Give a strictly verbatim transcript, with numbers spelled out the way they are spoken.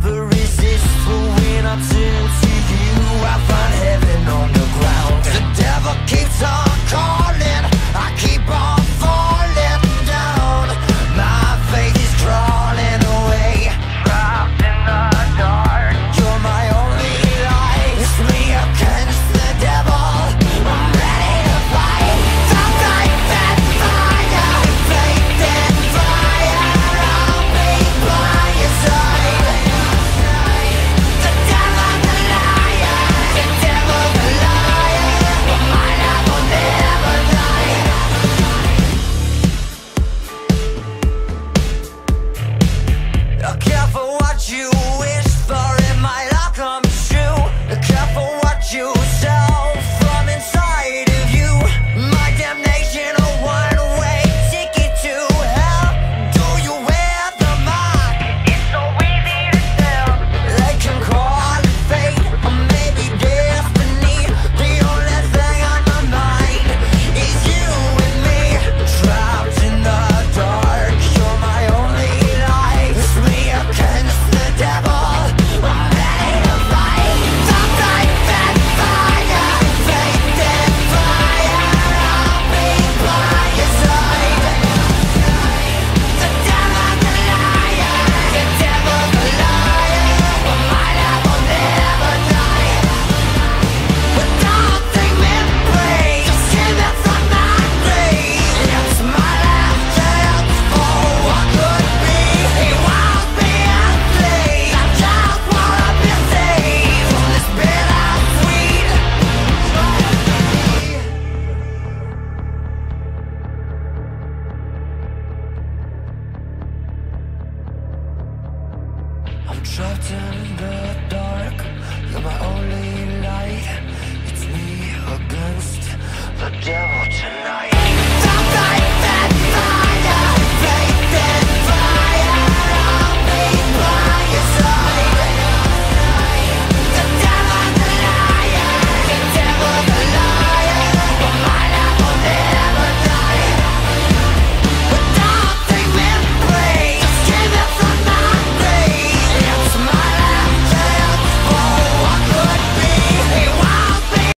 never resist, but when I turn to you, I find heaven on the ground. The devil keeps on calling, I keep on falling down. My faith is crawling away, trapped in the dark. You're my only light, it's me against the devil. I'm ready to fight. The faith and fire, faith and fire. I'll be by your side. The devil's a liar, the devil's a liar, but my love will never die. Careful what you wish for, it might all come true. Careful what you sell from inside of you. My damnation, a one-way ticket to hell. Do you wear the mark? It's so easy to tell. They can call it fate, or maybe destiny. The only thing on my mind is you and me, trapped in the dark. You're my only light, it's me against the devil. I'm ready to fight. The faith and fire, faith and fire. I'll be by your side. The devil's a liar, the devil's a liar, but my love will never die. But don't take me to praise, just hear me from my grave. It's my last chance for what could be. He wants me enslaved, I just wanna be saved from this bittersweet tragedy. I'm trapped in the dark, you're my only light. It's me against the devil tonight.